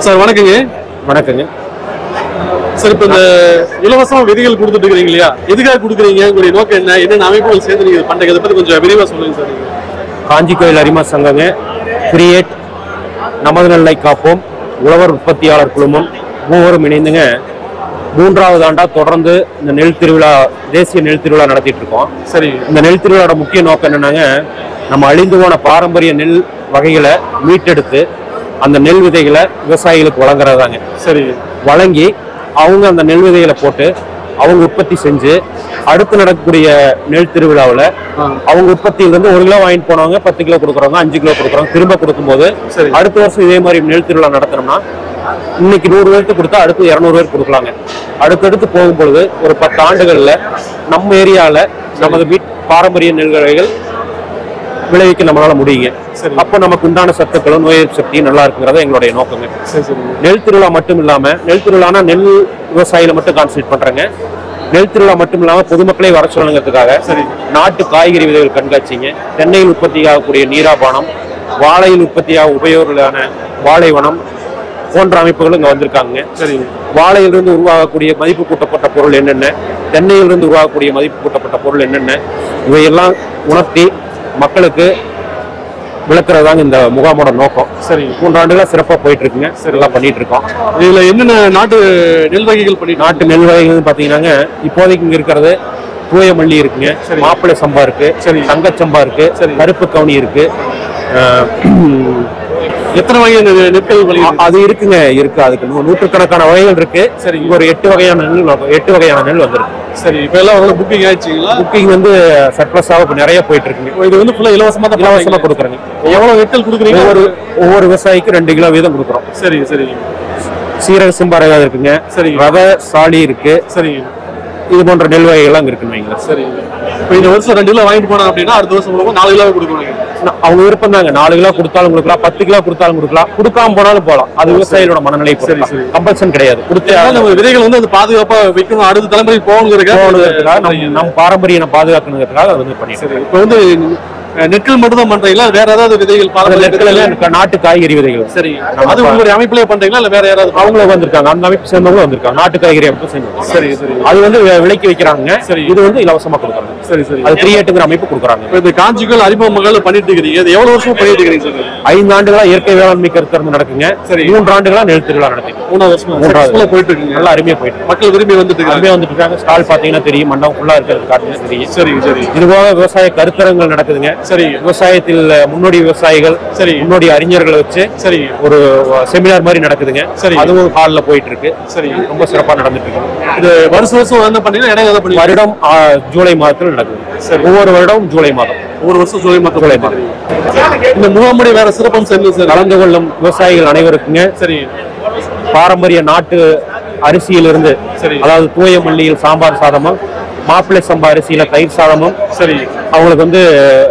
Sir வணக்கங்க. வணக்கங்க sir, இப்போ இந்த இலவசமா விதைகள் கொடுத்துட்டு இருக்கீங்க இல்லையா, எதுக்காக கொடுக்குறீங்க, உங்களுடைய நோக்கம் என்ன, என்னென்ன அமைப்புகள் சேர்ந்து நீங்க பண்றீங்க, அதை பத்தி கொஞ்சம் விரிவா சொல்லுங்க சார். காஞ்சி கோயில் அரிமா சங்கங்க, கிரியேட், நமது நெல்லை காப்போம், உழவர் உற்பத்தியாளர் குழுமம் மூவரும் இணைந்துங்க 3வது ஆண்டா தொடர்ந்து இந்த நெல் திருவிழா, தேசிய நெல் திருவிழா நடத்திட்டு இருக்கோம். சரி. இந்த நெல் திருவிழாவோட முக்கிய நோக்கம் என்னன்னாங்க, நம்ம அழிந்து போன பாரம்பரிய நெல் வகைகளை மீட்டெடுத்து அந்த நெல் விதைகளை விவசாயிகளுக்கு வழங்குறதாங்க. சரி. வழங்கி அவங்க அந்த நெல் விதைகளை போட்டு அவங்க உற்பத்தி செஞ்சு அடுத்து நடக்கக்கூடிய நெல் திருவிழாவில் அவங்க உற்பத்தியிலிருந்து 1 கிலோ வாங்கிட்டு போனவங்க 10 கிலோ கொடுக்குறவங்க 5 கிலோ கொடுக்குறவங்க திரும்ப கொடுக்கும்போது அடுத்த வருஷம் இதே மாதிரி நெல் திருவிழா நடத்தினோம்னா இன்னைக்கு 100 பேருக்கு கொடுத்தா அடுத்து 200 பேருக்கு கொடுக்கலாங்க. அடுத்தடுத்து போகும்பொழுது ஒரு 10 ஆண்டுகளில் நம்ம ஏரியாவில் நமது பாரம்பரிய நெல் வகைகள் விளைவிக்க நம்மளால முடியுங்க. அப்போ நமக்கு உண்டான சத்துக்களும் நோய் எதிர்ப்பு சக்தியும் நல்லா இருக்குங்கிறத எங்களுடைய நோக்கங்க. நெல் திருவிழா மட்டும் இல்லாம, நெல் திருவிழானா நெல் விவசாயில மட்டும் கான்சென்ட்ரேட் பண்றேங்க. நெல் திருவிழா மட்டும் இல்லாம பொதுமக்களை வர சொல்லணுங்கிறதுக்காக நாட்டு காய்கறி விதைகள் கண்காட்சிங்க, தென்னையில் உற்பத்தி ஆகக்கூடிய நீராபானம், வாழையில் உற்பத்தியாக உபயோகமான வாழைவனம் போன்ற அமைப்புகளும் இங்க வந்திருக்காங்க. சரி. வாழையிலிருந்து உருவாகக்கூடிய மதிப்பு கூட்டப்பட்ட பொருள் என்னென்ன, தென்னையிலிருந்து உருவாகக்கூடிய மதிப்பு கூட்டப்பட்ட பொருள் என்னென்ன, இவையெல்லாம் உணர்த்தி மக்களுக்கு விளக்குறதாங்க இந்த முகாமோட நோக்கம். சரி. 3 ஆண்டுகளா சிறப்பா போயிட்டு இருக்குங்க. எல்லாம் பண்ணிட்டு இருக்கோம். இதுல என்னென்ன நாட்டு நெல் வகைகள் நாட்டு நெல் வகைகள் பாத்தீங்கன்னா இப்போதைக்கு இங்க இருக்கிறது தூய மல்லி இருக்குங்க, மாப்பிள்ளை சம்பா இருக்கு, தங்கச்சம்பா இருக்கு, கருப்பு கவுனி இருக்கு. எத்தனை வகையான நெற்கள் அது இருக்குங்க, இருக்கு. அதுக்கு நூற்றுக்கணக்கான வகைகள் இருக்கு. சரி. ஒரு 8 வகையான நெல் வந்திருக்கு. சரி. இப்ப எல்லாம் புக்கிங் ஆயிடுச்சுங்களா? புக்கிங் வந்து சர்ப்ளஸாக நிறைய போயிட்டு இருக்குங்க. இது வந்து ஃபுல்லா இலவசமா கொடுக்குறேங்க. எவ்வளவு நெற்கள் கொடுக்குறீங்க? ஒவ்வொரு விவசாயிக்கு 2 கிலோ வீதம் கொடுக்குறோம். சரி. சரி. சீரக சிம்பா ரகம் இருக்குங்க. சரி. ரவை சாலி இருக்கு. சரி. இது போன்ற நெல் வகைகள்லாம் இருக்குன்னு. சரி. இப்போ இந்த வருஷம் 2 கிலோ வாங்கிட்டு போனாங்க அப்படின்னா அடுத்த வருஷம் 4 கிலோ கொடுக்குறாங்க. அவங்க விருப்பம் தாங்க. 4 கிலோ கொடுத்தாலும் கொடுக்கலாம், 10 கிலோ கொடுத்தாலும் கொடுக்கலாம், கொடுக்காம போனாலும் போகலாம். அது விவசாயிகளோட மனநிலை. கம்பல்சன் கிடையாது. விதைகள் வந்து அது பாதுகாப்பா வைக்கணும், அடுத்த தலைமுறை போகணுங்கிறதுக்காக நம்ம பாரம்பரிய பாதுகாக்கணுங்கிறதுக்காக அது வந்து பண்ணிட்டு. இப்போ வந்து நெற்கள் மட்டும் தான் பண்றீங்களா, வேற ஏதாவது விதைகள்? நாட்டு காய்கறி விதைகள். சரி. அது உங்களுடைய அமைப்புலயே பண்றீங்களா இல்ல வேற யாராவது? அவங்களே வந்திருக்காங்க, அந்த அமைப்பு சேர்ந்தவங்களும் வந்திருக்காங்க. நாட்டு காய்கறி அமைப்பு சேர்ந்து. சரி. சரி. அது வந்து விலைக்கு வைக்கிறாங்க. சரி. இது வந்து இலவசமா கொடுக்குறாங்க. சரி. சரி. அது கிரியேட்டுங்கிற அமைப்பு கொடுக்குறாங்க. இந்த காஞ்சிகள் அறிமுகங்கள் பண்ணிட்டு இருக்கீங்க, இது எவ்வளவு வருஷம் பண்ணிட்டு இருக்கீங்க? 5 ஆண்டுகளா இயற்கை வேளாண்மை கருத்தரங்கு நடக்குங்க. சரி. 3 ஆண்டுகளா நெல் திருவிழா நடக்குது. 3வது போயிட்டு இருக்குங்க. நல்லா அருமையா போயிட்டு மக்கள் விரும்பி வந்துட்டு இருக்காங்க. ஸ்டால் பாத்தீங்கன்னா தெரியும், மண்டபம் ஃபுல்லா இருக்கிறது காட்டுங்க தெரியும். சரி. சரி. இது போக விவசாய கருத்தரங்கள் நடக்குதுங்க. சரி. விவசாயத்தில் முன்னோடி விவசாயிகள், சரி, முன்னோடி அறிஞர்களை வச்சு சரி ஒரு செமினார் மாதிரி நடக்குதுங்க. சரி. அதுவும் ஹால்ல போயிட்டு இருக்கு. சரி. ரொம்ப சிறப்பா நடந்துட்டு இருக்கு. இது வருஷம் என்ன பண்ணீங்கன்னா வருடம் ஜூலை மாதத்தில் நடக்குது. சரி. ஒவ்வொரு வருடம் ஜூலை மாதம், ஒவ்வொரு வருஷம் ஜூலை மாதம். இந்த முகாமுடைய வேற சிறப்பம்சம் என்ன சார்? கலந்து கொள்ளும் விவசாயிகள் அனைவருக்குங்க சரி பாரம்பரிய நாட்டு அரிசியிலிருந்து, சரி, அதாவது தூய மல்லியில் சாம்பார் சாதமும், மாப்பிள்ளை சம்பா அரிசியில தயிர் சாதமும், சரி, அவங்களுக்கு வந்து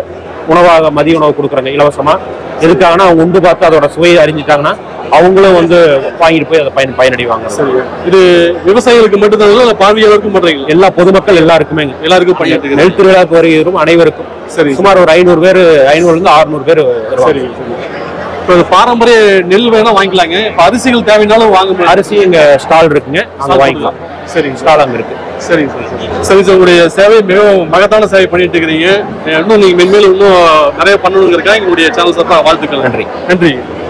உணவாக மதிய உணவு கொடுக்குறாங்க இலவசமா. எதுக்காகனா அவங்க உண்டு பார்த்து அதோட சுவையை அறிஞ்சிட்டாங்கன்னா அவங்களும் வந்து வாங்கிட்டு போய் அதை பயனடைவாங்க. இது விவசாயிகளுக்கு மட்டும்தான் இல்ல பார்வையாளருக்கும் பண்றீங்க? எல்லா பொதுமக்கள் எல்லாருக்குமே, எல்லாருக்கும் பண்ணிட்டு நெல் திருவிழாக்கு வருகிறோம் அனைவருக்கும். சரி. சுமார் ஒரு 500 பேர், 500 இருந்து 600 பேர். சரி. இப்போ பாரம்பரிய நெல் வேணா வாங்கிக்கலாங்க. இப்போ அரிசிகள் தேவைனாலும் வாங்க முடியும். அரிசி எங்க ஸ்டால் இருக்குங்க, அங்க வாங்கிக்கலாம். சரி. ஸ்டால் அங்க இருக்கு. சரி. சரி. உங்களுடைய சேவை மிகவும் மகத்தான சேவை பண்ணிட்டு இருக்கிறீங்க. இன்னும் நீங்க மென்மேலும் இன்னும் நிறைய பண்ணணுங்கிறதுக்காக எங்களுடைய சேனல் சார்பாக வாழ்த்துக்கள். நன்றி. நன்றி.